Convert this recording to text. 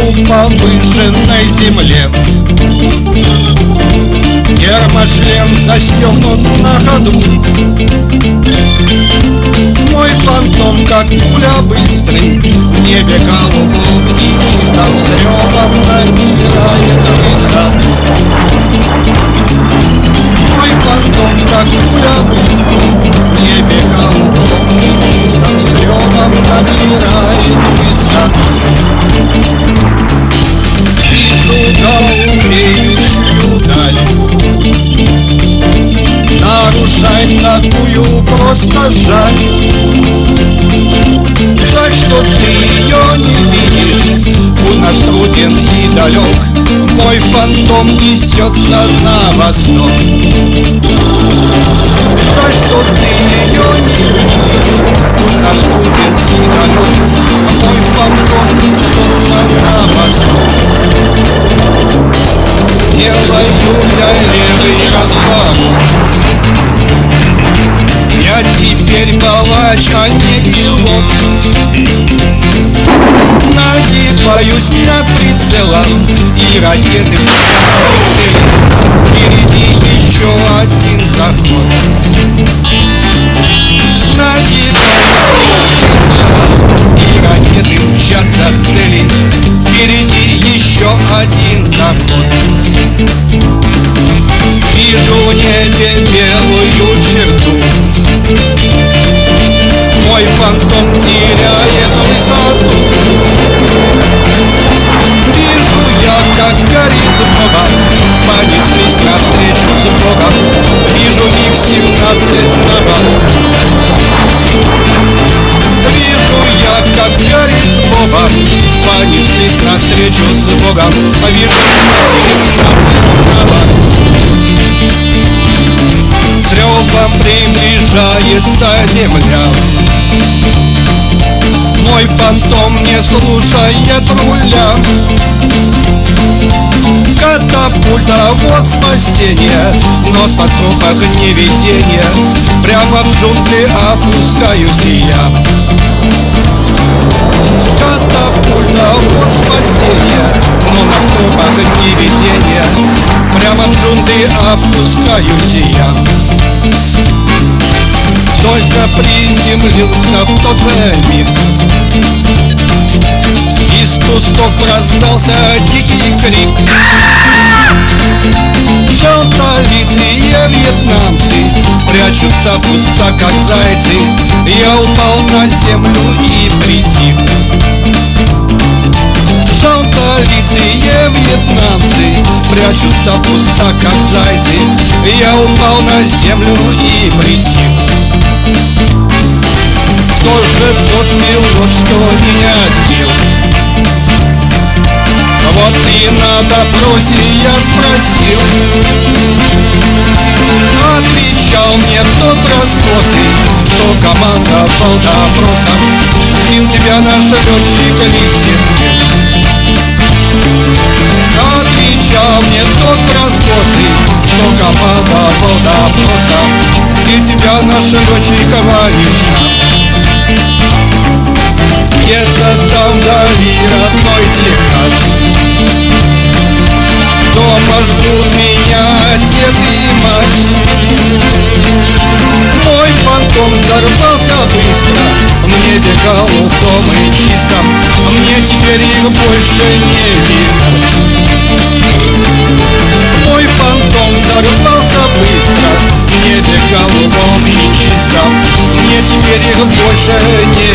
стою по выжженной земле. Гермошлем застегнут на ходу. Мой фантом, как пуля быстрый, в небе голубом и чистом с ревом набирает высоту. Мой фантом, как пуля быстрый, в небе голубом и чистом с ревом набирает высоту. Вижу голубеющую даль, нарушать такую просто жаль. Жаль, что ты ее не видишь, путь наш труден и далек. Мой фантом несется на восток. Жаль, что ты ее не видишь, путь наш труден и далек. Мой фантом несется на восток. Делаю для левый разворот. Я теперь палач, а не пилот. Нагибаюсь над прицелом, и ракеты мчатся к цели. Впереди еще один заход. Нагибаюсь над прицелом, и ракеты мчатся к цели. Впереди еще один заход. Вижу в небе белую черту. Мой фантом теряет высоту. Вижу я, как горит с Богом, понеслись навстречу с Богом. Вижу их 17 ногам. Вижу я, как горит с Богом, понеслись навстречу с Богом. Вижу их 17 ногам. С ревом приближается земля. Мой фантом не слушает руля. Катапульта, вот спасение, но спас в трупах невезение. Прямо в джунгли опускаюсь я. Катапульта, вот спасение, но на стропах невезение. Прямо в джунгли опускаюсь я. Только приземлился в тот же миг, из кустов раздался дикий крик. Желтолицые вьетнамцы прячутся в кустах, как зайцы. Я упал на землю и притих. Желтолицые вьетнамцы прячутся в кустах, как зайцы. Я упал на землю и притих. Кто же тот пилот, что меня сбил? Вот и на допросе я спросил. Отвечал мне тот раскосый, что командовал допросом. Сбил тебя наш летчик Лисицын. Отвечал мне тот раскосый, что командовал допросом. Сбил тебя наш летчик Ванюша. Где-то там вдали родной Техас. Дома ждут меня отец и мать. Мой фантом взорвался быстро, в небе голубом и чистом. Мне теперь их больше не видать. Мой фантом взорвался быстро, в небе голубом и чистом. Мне теперь их больше не